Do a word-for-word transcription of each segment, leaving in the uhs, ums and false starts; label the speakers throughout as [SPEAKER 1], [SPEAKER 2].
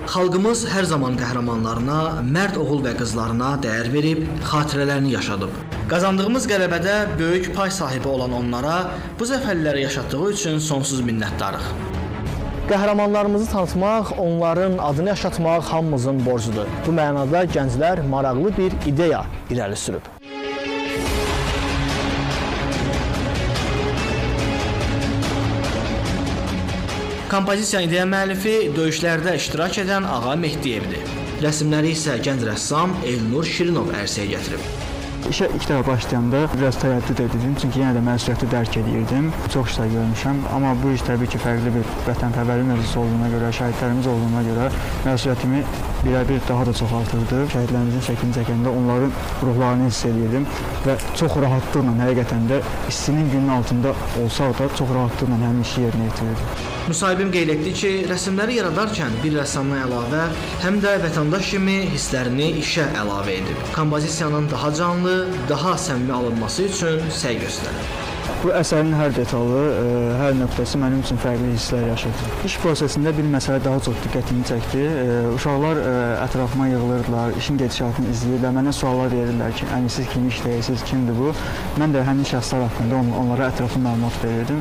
[SPEAKER 1] Xalqımız hər zaman qəhrəmanlarına, mərd oğul və qızlarına dəyər verib, xatirələrini yaşadıb. Qazandığımız qələbədə böyük pay sahibi olan onlara bu zəfərləri yaşatdığı üçün sonsuz minnətdarıq. Qəhrəmanlarımızı tanıtmaq, onların adını yaşatmaq hamımızın borcudur. Bu mənada gənclər maraqlı bir ideya irəli sürüb. Kompozisiyanın ideya müəllifi döyüşlərdə iştirak edən Ağa Mehdiyevdir. Rəsmləri isə gənc rəssam Elnur Şirinov ərsəyə gətirib.
[SPEAKER 2] İşə ilk dəfə başlayanda biraz tərəddüd edirdim, çünki yenə də məsuliyyəti dərk edirdim. Çox işlər görmüşəm, amma bu iş təbii ki, fərqli bir vətənpərvərlik mövzusu olduğuna görə, şəhidlərimiz olduğuna görə məsuliyyətimi birə-bir daha da çoxaltırdı. Şəhidlərimizin şəklini çəkəndə onların ruhlarını hiss edirdim və çox rahatlıqla, həqiqətən də istinin günün altında olsaq da çox rahatlıqla həmin işi yerinə yetirirdim.
[SPEAKER 1] Müsahibim qeyd etdi ki, rəsmləri yaradarkən bir rəssamdan əlavə həm də vətəndaş kimi hisslərini işə əlavə edib. Kompozisiyanın daha canlı, daha səmimi alınması üçün səy göstərir.
[SPEAKER 2] Bu əsərin hər detalı, hər nöqtəsi mənim üçün fərqli hisslər yaşadı. İş prosesində bir məsələ daha çox diqqətimi çəkdi. Uşaqlar ətrafıma yığılırdılar, işin gedişatını izləyirlər, mənə suallar verirlər ki, əmi siz kimi işləyirsiniz, kimdir bu? Mən də həmin şəxslər haqqında onlara ətraflı məlumat verirdim.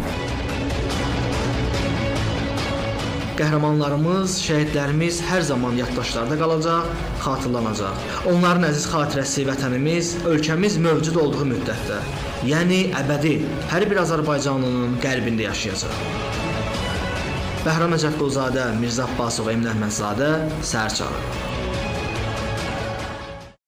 [SPEAKER 1] Qəhrəmanlarımız, şəhidlərimiz hər zaman yaddaşlarda qalacaq, xatırlanacaq. Onların əziz xatirəsi vətənimiz, ölkəmiz mövcud olduğu müddətdə, yəni əbədi hər bir Azərbaycanlının qəlbində yaşayacaq. Bəhram Əcəfquluzadə, Mirzə Abbasov, Emin Əhmədzadə, Səhər Çağı.